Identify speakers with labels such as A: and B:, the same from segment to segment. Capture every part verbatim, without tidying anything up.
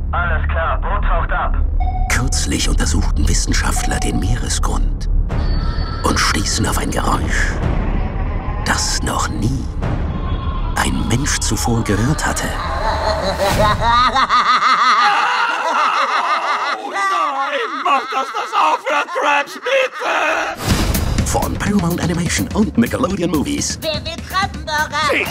A: Alles klar, Boot taucht ab.
B: Kürzlich untersuchten Wissenschaftler den Meeresgrund und stießen auf ein Geräusch, das noch nie ein Mensch zuvor gehört hatte.
C: Oh nein, mach, dass das aufhört, Krabs, bitte!
B: Von Paramount Animation und Nickelodeon Movies.
D: Wer will Krabbenburger?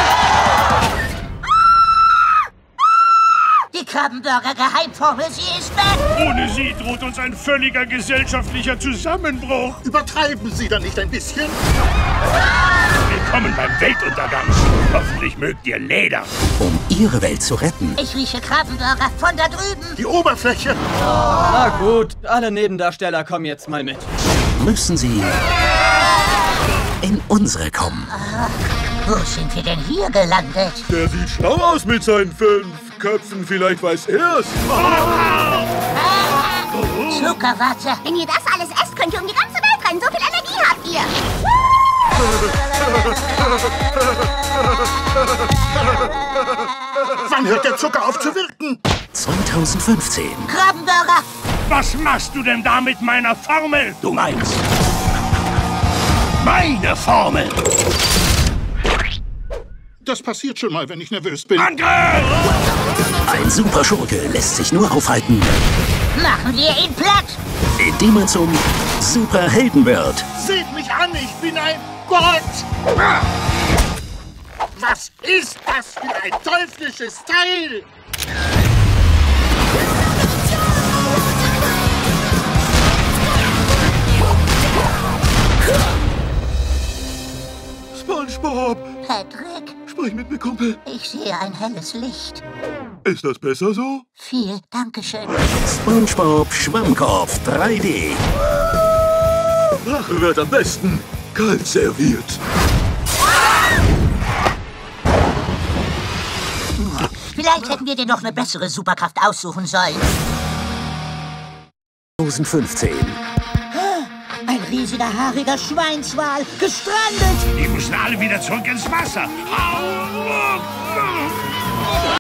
D: Die Krabbenburger-Geheimformel, sie ist weg!
C: Ohne sie droht uns ein völliger gesellschaftlicher Zusammenbruch.
E: Übertreiben Sie da nicht ein bisschen?
C: Willkommen beim Weltuntergang. Hoffentlich mögt ihr Leder.
B: Um ihre Welt zu retten,
D: Ich rieche Krabbenburger von da drüben.
E: Die Oberfläche!
F: Na gut, alle Nebendarsteller kommen jetzt mal mit.
B: müssen sie in unsere kommen.
D: Wo sind wir denn hier gelandet?
E: Der sieht schlau aus mit seinen fünf Köpfen. Vielleicht weiß er's.
D: Zuckerwatte.
G: Wenn ihr das alles esst, könnt ihr um die ganze Welt rennen. So viel Energie habt ihr.
E: Wann hört der Zucker auf zu wirken?
B: zweitausendfünfzehn.
D: Krabbenburger.
C: Was machst du denn da mit meiner Formel? Du meinst meine Formel.
E: Das passiert schon mal, wenn ich nervös bin.
C: Angriff!
B: Ein Superschurke lässt sich nur aufhalten,
D: Machen wir ihn platt.
B: indem er zum Superhelden wird.
E: Seht mich an, ich bin ein Gott! Was ist das für ein teuflisches Teil? SpongeBob!
D: Patrick,
E: Sprich mit mir, Kumpel.
D: ich sehe ein helles Licht.
E: Ist das besser so?
D: Viel Dankeschön.
B: SpongeBob Schwammkopf drei D.
E: Rache wird am besten kalt serviert.
D: Vielleicht hätten wir dir noch eine bessere Superkraft aussuchen sollen.
B: zweitausendfünfzehn.
D: Ein riesiger, haariger Schweinswal, gestrandet.
C: Die müssen alle wieder zurück ins Wasser. Au!